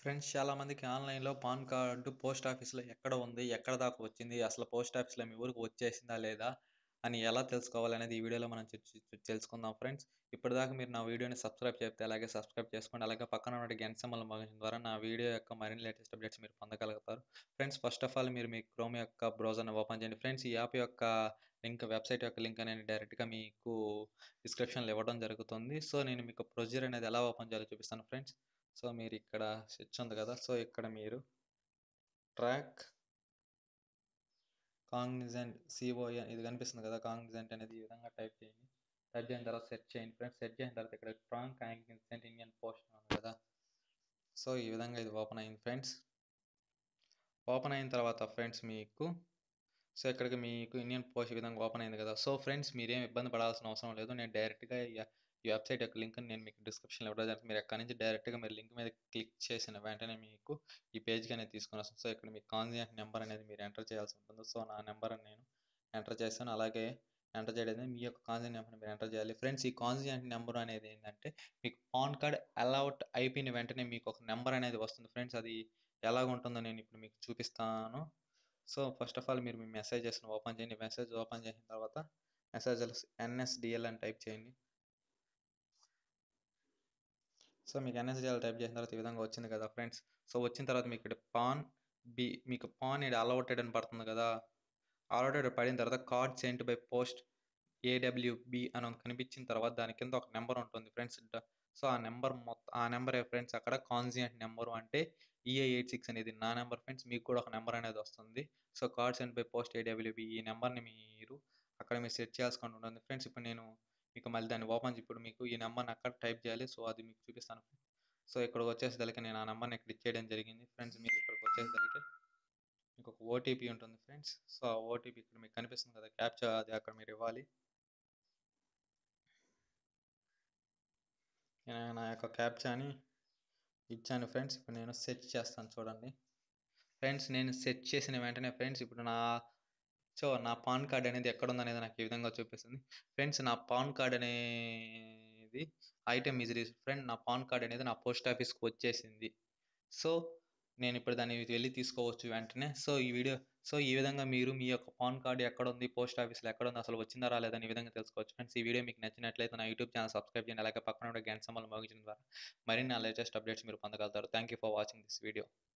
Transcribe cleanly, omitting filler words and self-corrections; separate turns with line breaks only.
Friends చాలామందికి ఆన్‌లైన్‌లో pan card post ఆఫీస్‌లో ఎక్కడ ఉంది? ఎక్కడ దాకా వచ్చింది? అసలు పోస్ట్ ఆఫీస్‌లో మీ ఊరికి వచ్చేసిందా లేదా? అని ఎలా తెలుసుకోవాలనేది ఈ వీడియోలో మనం తెలుసుకుందాం ఫ్రెండ్స్. ఇప్పటిదాకా మీరు నా వీడియోని సబ్స్క్రైబ్ చేయకపోతే అలాగే సబ్స్క్రైబ్ చేసుకోండి. అలాగే పక్కన ఉన్న గంట సింబల్ మోగించడం ద్వారా నా వీడియో యొక్క మరిన్ని లేటెస్ట్ అప్డేట్స్ మీరు పొందగలుగుతారు. ఫ్రెండ్స్ ఫస్ట్ ఆఫ్ ఆల్ మీరు మీ క్రోమ్ యొక్క బ్రౌజర్‌ని ఓపెన్ చేయండి. ఫ్రెండ్స్ ఈ యాప్ యొక్క వెబ్‌సైట్ యొక్క లింక్ అనేది డైరెక్ట్‌గా మీకు డిస్క్రిప్షన్‌లో ఇవ్వడం జరుగుతుంది. సో, నేను మీకు ప్రొసీజర్ అనేది ఎలా ఓపెన్ చేయాలో చూపిస్తాను ఫ్రెండ్స్. సో, మీరిక్కడ స్విచ్ ఉంది కదా! సో, ఇక్కడ మీరు ట్రాక్ కాగ్నిజెంట్ CON ఇది కనిపిస్తుంది కదా! కాగ్నిజెంట్ అనేది ఈ విధంగా టైప్ చేయండి. టైప్ చేసిన తర్వాత సెర్చ్ చేయండి ఫ్రెండ్స్. సెర్చ్ చేసిన తర్వాత ఇక్కడ ట్రాక్ కాగ్నిజెంట్ ఇండియన్ పోస్ట్ అని ఉంది కదా! సో, ఈ విధంగా ఇది ఓపెన్ అయింది ఫ్రెండ్స్. ఓపెన్ అయిన తర్వాత ఫ్రెండ్స్ సో, ఇక్కడికి మీకు ఇండియన్ పోస్ట్ ఈ విధంగా ఓపెన్ అయింది కదా! సో, ఫ్రెండ్స్ మీరేం ఇబ్బంది పడాల్సిన అవసరం లేదు. నేను డైరెక్ట్‌గా ఈ వెబ్‌సైట్ యొక్క లింక్‌ని నేను మీకు డిస్క్రిప్షన్‌లో ఇవ్వడం జరుగుతుంది. మీరు అక్కడి నుంచి డైరెక్ట్‌గా మీరు లింక్ మీద క్లిక్ చేసిన వెంటనే మీకు ఈ పేజ్‌కి అనేది తీసుకొనొస్తుంది. సో, ఇక్కడ మీ కాంటాక్ట్ నెంబర్ అనేది మీరు ఎంటర్ చేయాల్సి ఉంటుంది. సో, నా నెంబర్‌ని నేను ఎంటర్ చేశాను. అలాగే ఎంటర్ చేయడం మీ యొక్క కాంటాక్ట్ నెంబర్‌ని మీరు ఎంటర్ చేయాలి. ఫ్రెండ్స్ ఈ కాంటాక్ట్ నెంబర్ అనేది ఏంటంటే మీకు పాన్ కార్డ్ అలౌట్ అయిపోయిన వెంటనే మీకు ఒక నెంబర్ అనేది వస్తుంది ఫ్రెండ్స్. అది ఎలాగుంటుందో నేను ఇప్పుడు మీకు చూపిస్తాను. సో, ఫస్ట్ ఆఫ్ ఆల్ మీరు మీ మెసేజెస్‌ని ఓపెన్ చేయండి. మెసేజ్ ఓపెన్ చేసిన తర్వాత మెసేజెస్ NSDL అని టైప్ చేయండి. సో, మీకు NSDL టైప్ చేసిన తర్వాత ఈ విధంగా వచ్చింది కదా ఫ్రెండ్స్. సో, వచ్చిన తర్వాత మీకు ఇక్కడ మీకు పాన్ ఈడ అలౌటెడ్ అని పడుతుంది కదా! అలౌటెడ్ పడిన తర్వాత card sent by post AWB అని కనిపించిన తర్వాత దాని కింద ఒక నెంబర్ ఉంటుంది ఫ్రెండ్స్. సో, ఆ నెంబరే ఫ్రెండ్స్ అక్కడ కాన్సియంట్ నెంబరు అంటే EA86 అనేది నా నెంబర్ ఫ్రెండ్స్. మీకు కూడా ఒక నెంబర్ అనేది వస్తుంది. So, card sent by post AWB ఈ నెంబర్‌ని మీరు సెట్ చేయాల్సుకొని ఉంటుంది ఫ్రెండ్స్. ఇప్పుడు నేను మీకు మళ్ళీ దాన్ని ఇప్పుడు మీకు ఈ నెంబర్‌ని అక్కడ టైప్ చేయాలి. సో, అది మీకు చూపిస్తాను. సో, ఇక్కడికి వచ్చేసరికి నేను ఆ నెంబర్‌ని ఇక్కడ ఇచ్చేయడం జరిగింది ఫ్రెండ్స్. మీరు ఇక్కడికి వచ్చేసరికి మీకు ఒక ఓటీపీ ఉంటుంది ఫ్రెండ్స్. సో, ఆ ఓటీపీ ఇక్కడ మీకు కనిపిస్తుంది కదా! క్యాప్చా అది అక్కడ మీరు ఇవ్వాలి. నేను నా యొక్క క్యాప్చాని ఇచ్చాను ఫ్రెండ్స్. ఇప్పుడు నేను సెట్ చేస్తాను చూడండి. ఫ్రెండ్స్ నేను సెట్ చేసిన వెంటనే ఫ్రెండ్స్ ఇప్పుడు నా పాన్ కార్డ్ అనేది ఎక్కడుందనేది నాకు ఈ విధంగా చూపిస్తుంది. ఫ్రెండ్స్ నా పాన్ కార్డ్ అనేది ఐటెమ్ ఈజ్ రీచ్డ్ ఫ్రెండ్. నా పాన్ కార్డ్ అనేది నా పోస్ట్ ఆఫీస్‌కి వచ్చేసింది. సో, నేనిప్పుడు దాన్ని వెళ్లి తీసుకోవచ్చు వెంటనే. సో, ఈ విధంగా మీరు మీ యొక్క పాన్ కార్డ్ ఎక్కడుంది, పోస్ట్ ఆఫీస్‌లో ఎక్కడుంది, అసలు వచ్చిందా రాలేదా అని ఈ విధంగా తెలుసుకోవచ్చు ఫ్రెండ్స్. ఈ వీడియో మీకు నచ్చినట్లయితే నా యూట్యూబ్ ఛానెల్ సబ్స్క్రైబ్ చేయండి. అలాగే పక్కన ఉన్న గంట సింబల్ మోగించడం ద్వారా మరిన్ని లేటెస్ట్ అప్డేట్స్ మీరు పొందగలుగుతారు. Thank you for watching this video.